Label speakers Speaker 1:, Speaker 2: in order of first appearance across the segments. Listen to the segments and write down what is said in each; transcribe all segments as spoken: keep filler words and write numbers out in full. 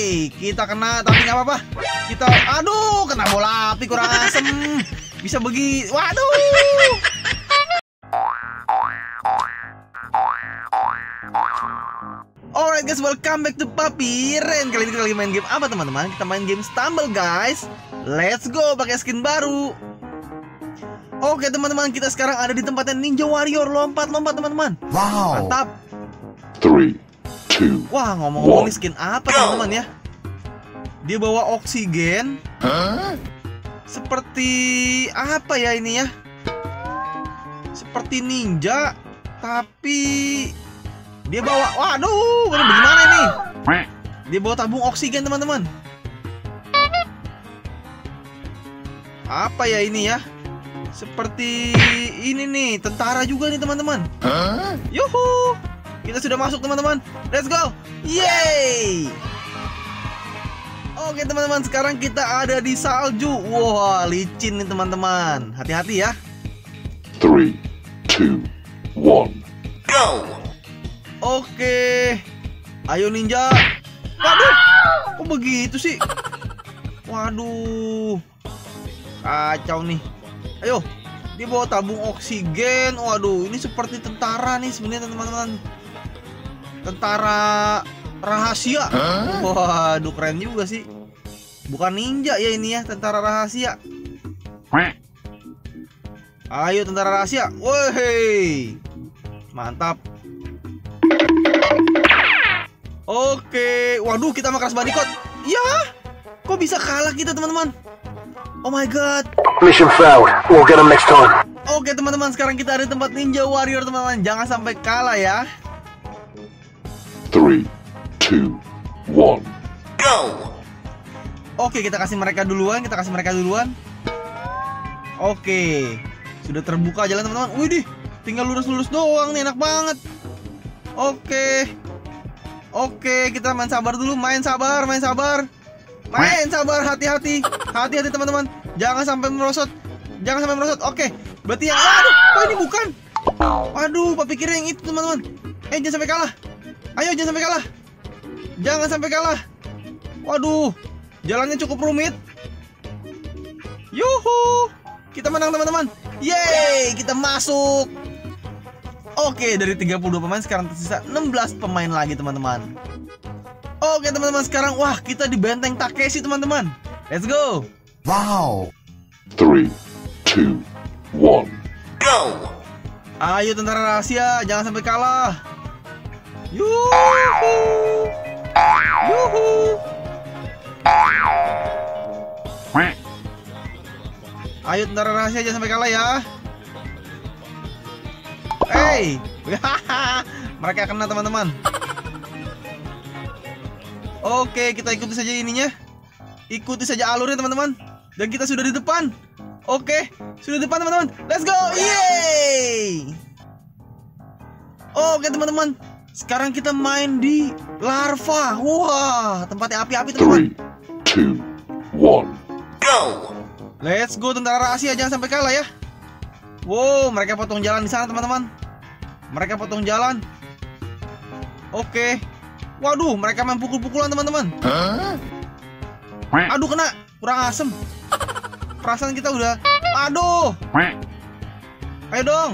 Speaker 1: Yeay, kita kena tapi nggak apa-apa. Kita, aduh, kena bola api kurang asem. Bisa begi, waduh. Alright guys, welcome back to Papi Ren. Kali ini kita lagi main game apa teman-teman? Kita main game Stumble guys. Let's go, pakai skin baru. Oke teman-teman, kita sekarang ada di tempatnya Ninja Warrior. Lompat-lompat teman-teman.
Speaker 2: Wow.
Speaker 1: Mantap.
Speaker 2: Three, two,
Speaker 1: Wah, ngomong-ngomong nih skin apa teman-teman ya? Dia bawa oksigen.
Speaker 2: huh?
Speaker 1: Seperti apa ya ini ya? Seperti ninja, tapi dia bawa, waduh, ini bagaimana ini? Dia bawa tabung oksigen teman-teman. Apa ya ini ya? Seperti ini nih, tentara juga nih teman-teman.
Speaker 2: Huh?
Speaker 1: Yuhu, kita sudah masuk teman-teman. Let's go, yeay. Oke teman-teman, sekarang kita ada di salju. Wah, licin nih teman-teman. Hati-hati ya.
Speaker 2: Three, two, one,
Speaker 1: go. Oke, ayo ninja. Waduh, kok begitu sih? Waduh, kacau nih. Ayo, dia bawa tabung oksigen. Waduh, ini seperti tentara nih sebenarnya teman-teman. Tentara rahasia.
Speaker 2: huh?
Speaker 1: Waduh, keren juga sih. Bukan ninja ya ini ya, tentara rahasia. Ayo tentara rahasia. Woi, mantap. Oke, waduh, kita sama Crash Bandicoot. Ya, kok bisa kalah kita teman-teman? Oh my god.
Speaker 3: Mission failed. We'll get them next time.
Speaker 1: Oke teman-teman, sekarang kita ada di tempat Ninja Warrior teman-teman. Jangan sampai kalah ya.
Speaker 2: Three, two, one,
Speaker 1: go. Oke, kita kasih mereka duluan, kita kasih mereka duluan. Oke, sudah terbuka jalan teman-teman. Widih, tinggal lurus-lurus doang nih, enak banget. Oke, oke, kita main sabar dulu, main sabar, main sabar, main sabar, hati-hati, hati-hati teman-teman. Jangan sampai merosot, jangan sampai merosot. Oke, berarti yang, aduh, kok ini bukan? Waduh, Papi kira yang itu teman-teman. Eh, jangan sampai kalah. Ayo, jangan sampai kalah. Jangan sampai kalah. Waduh, jalannya cukup rumit. Yuhu, kita menang teman-teman. Yeay, kita masuk. Oke, dari tiga puluh dua pemain sekarang tersisa enam belas pemain lagi teman-teman. Oke teman-teman, sekarang wah, kita di benteng Takeshi teman-teman. Let's go.
Speaker 2: wow. Three, two, one,
Speaker 1: go. Ayo tentara rahasia, jangan sampai kalah. Yuhu, yuhu. Ayo tentara rahasia, jangan sampai kalah ya. Hey, mereka kena teman-teman. Oke, kita ikuti saja ininya. Ikuti saja alurnya teman-teman. Dan kita sudah di depan. Oke, sudah di depan teman-teman. Let's go, yeay. Oke teman-teman, sekarang kita main di larva. Wah, tempatnya api-api teman-teman.
Speaker 2: three, two, one,
Speaker 1: go. Let's go tentara rahasia, jangan sampai kalah ya. Wow, mereka potong jalan di sana teman-teman. Mereka potong jalan. Oke. Waduh, mereka main pukul-pukulan teman-teman.
Speaker 2: huh?
Speaker 1: Aduh, kena, kurang asem. Perasaan kita udah, aduh. Ayo dong.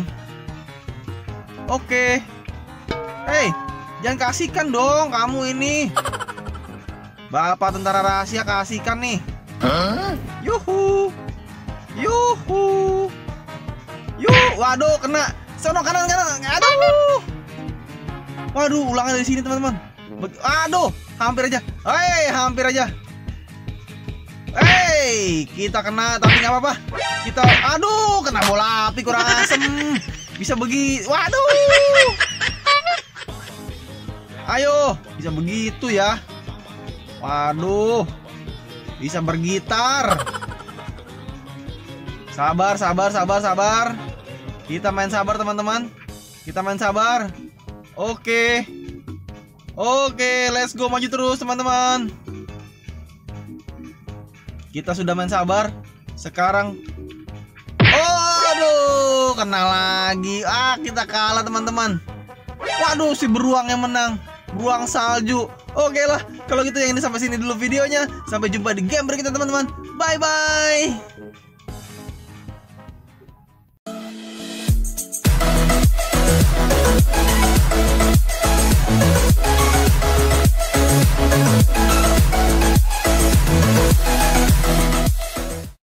Speaker 1: Oke. Hei, jangan kasihkan dong kamu ini. Bapak tentara rahasia, kasihkan nih.
Speaker 2: huh?
Speaker 1: Yuhu, yuhu, yuh, waduh, kena. Sono kanan kanan, aduh. Waduh, ulangan dari sini teman-teman. Aduh, hampir aja. Hei, hampir aja. Hei, kita kena tapi nggak apa-apa. Kita, aduh, kena bola api kurang asem. Bisa begi, waduh. Ayo, bisa begitu ya. Waduh, bisa bergitar. Sabar, sabar, sabar, sabar. Kita main sabar teman-teman. Kita main sabar. Oke. Oke, let's go, maju terus teman-teman. Kita sudah main sabar. Sekarang, oh, aduh, kena lagi. Ah, kita kalah teman-teman. Waduh, si beruang yang menang. Beruang salju. Oke lah, kalau gitu yang ini sampai sini dulu videonya. Sampai jumpa di game berikutnya teman-teman. Bye bye.